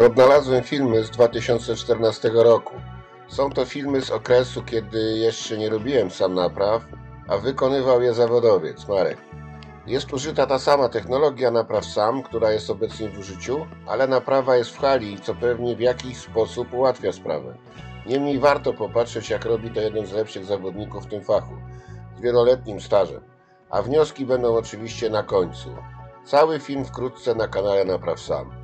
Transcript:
Odnalazłem filmy z 2014 roku. Są to filmy z okresu, kiedy jeszcze nie robiłem sam napraw, a wykonywał je zawodowiec, Marek. Jest użyta ta sama technologia napraw SAM, która jest obecnie w użyciu, ale naprawa jest w hali, co pewnie w jakiś sposób ułatwia sprawę. Niemniej warto popatrzeć, jak robi to jeden z lepszych zawodników w tym fachu, z wieloletnim stażem. A wnioski będą oczywiście na końcu. Cały film wkrótce na kanale Napraw SAM.